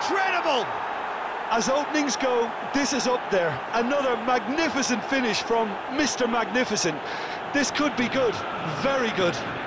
incredible! As openings go, this is up there. Another magnificent finish from Mr. Magnificent. This could be good, very good.